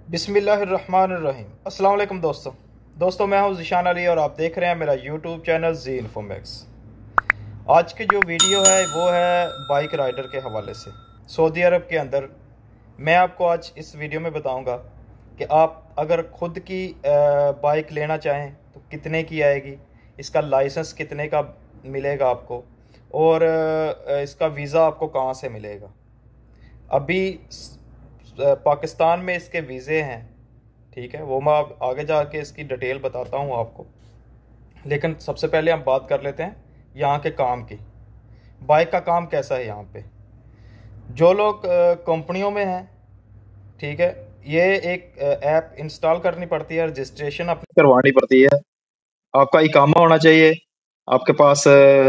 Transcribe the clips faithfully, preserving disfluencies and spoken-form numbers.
बिस्मिल्लाहिर्रहमानिर्रहीम। अस्सलाम वालेकुम दोस्तों दोस्तों मैं हूं ज़िशान अली और आप देख रहे हैं मेरा यूट्यूब चैनल जी इन्फोमैक्स। आज की जो वीडियो है वो है बाइक राइडर के हवाले से। सऊदी अरब के अंदर मैं आपको आज इस वीडियो में बताऊंगा कि आप अगर ख़ुद की बाइक लेना चाहें तो कितने की आएगी, इसका लाइसेंस कितने का मिलेगा आपको, और इसका वीज़ा आपको कहाँ से मिलेगा। अभी पाकिस्तान में इसके वीज़े हैं, ठीक है, वो मैं आगे जाके इसकी डिटेल बताता हूँ आपको। लेकिन सबसे पहले हम बात कर लेते हैं यहाँ के काम की। बाइक का काम कैसा है यहाँ पे। जो लोग कंपनियों में हैं, ठीक है, ये एक ऐप इंस्टॉल करनी पड़ती है, रजिस्ट्रेशन अपनी करवानी पड़ती है, आपका इकामा होना चाहिए, आपके पास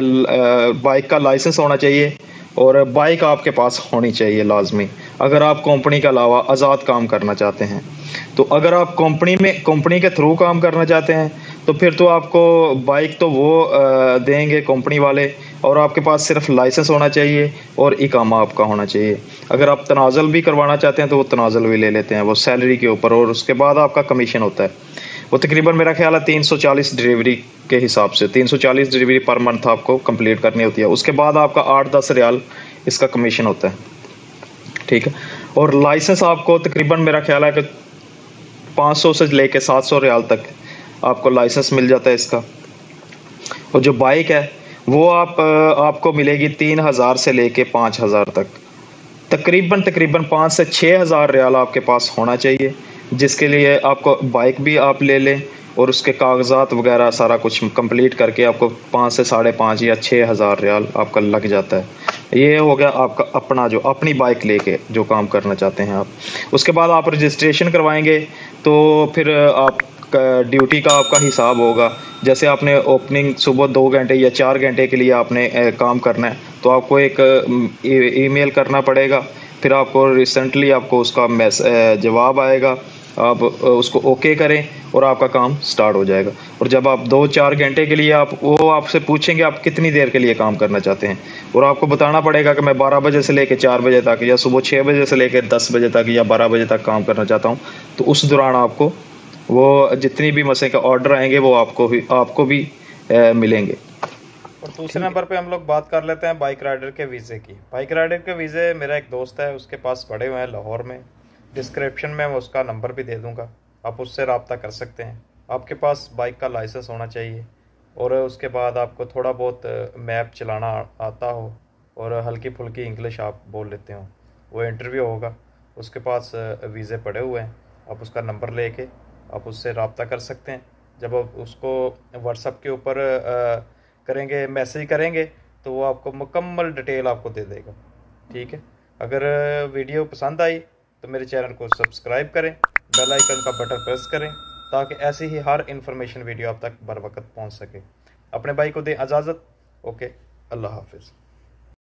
बाइक का लाइसेंस होना चाहिए और बाइक आपके पास होनी चाहिए लाजमी, अगर आप कंपनी के अलावा आज़ाद काम करना चाहते हैं। तो अगर आप कंपनी में कंपनी के थ्रू काम करना चाहते हैं तो फिर तो आपको बाइक तो वो देंगे कंपनी वाले, और आपके पास सिर्फ लाइसेंस होना चाहिए और इकामा आपका होना चाहिए। अगर आप तनाज़ुल भी करवाना चाहते हैं तो वो तनाज़ुल भी ले लेते हैं, वो सैलरी के ऊपर, और उसके बाद आपका कमीशन होता है। वो तकरीबन मेरा ख्याल है तीन सौ चालीस डिलीवरी के हिसाब से तीन सौ चालीस डिलीवरी पर मंथ आपको कंप्लीट करनी होती है। उसके बाद आपका आठ दस रियाल इसका कमीशन होता है, ठीक है। और लाइसेंस आपको तकरीबन मेरा ख्याल है कि पाँच सौ से लेके सात सौ रियाल तक आपको लाइसेंस मिल जाता है इसका। और जो बाइक है वो आप आपको मिलेगी तीन हज़ार से लेके पाँच हज़ार तक, तकरीबन तकरीबन पाँच से छः हज़ार रियाल आपके पास होना चाहिए, जिसके लिए आपको बाइक भी आप ले लें और उसके कागजात वगैरह सारा कुछ कंप्लीट करके आपको पाँच से साढ़े पाँच या छः हज़ार रियाल आपका लग जाता है। ये हो गया आपका अपना जो अपनी बाइक लेके जो काम करना चाहते हैं आप। उसके बाद आप रजिस्ट्रेशन करवाएंगे तो फिर आप ड्यूटी का आपका हिसाब होगा। जैसे आपने ओपनिंग सुबह दो घंटे या चार घंटे के लिए आपने काम करना है तो आपको एक ईमेल करना पड़ेगा, फिर आपको रिसेंटली आपको उसका मैस जवाब आएगा, आप उसको ओके करें और आपका काम स्टार्ट हो जाएगा। और जब आप दो चार घंटे के लिए आप वो आपसे पूछेंगे आप कितनी देर के लिए काम करना चाहते हैं, और आपको बताना पड़ेगा कि मैं बारह बजे से लेकर चार बजे तक या सुबह छः बजे से लेकर दस बजे तक या बारह बजे तक काम करना चाहता हूँ। तो उस दौरान आपको वो जितनी भी मसले का ऑर्डर आएंगे वो आपको भी आपको भी ए, मिलेंगे। और दूसरे नंबर पे हम लोग बात कर लेते हैं बाइक राइडर के वीज़े की। बाइक राइडर के वीज़े मेरा एक दोस्त है, उसके पास पड़े हुए हैं लाहौर में। डिस्क्रिप्शन में मैं उसका नंबर भी दे दूंगा, आप उससे रब्ता कर सकते हैं। आपके पास बाइक का लाइसेंस होना चाहिए और उसके बाद आपको थोड़ा बहुत मैप चलाना आता हो और हल्की फुल्की इंग्लिश आप बोल लेते हो। वो इंटरव्यू होगा, उसके पास वीज़े पड़े हुए हैं, आप उसका नंबर लेके आप उससे रब्ता कर सकते हैं। जब आप उसको व्हाट्सएप के ऊपर करेंगे, मैसेज करेंगे, तो वो आपको मुकम्मल डिटेल आपको दे देगा, ठीक है। अगर वीडियो पसंद आई तो मेरे चैनल को सब्सक्राइब करें, बेल आइकन का बटन प्रेस करें ताकि ऐसी ही हर इन्फॉर्मेशन वीडियो आप तक बर वक्त पहुंच सके। अपने भाई को दें इजाज़त। ओके, अल्लाह हाफिज़।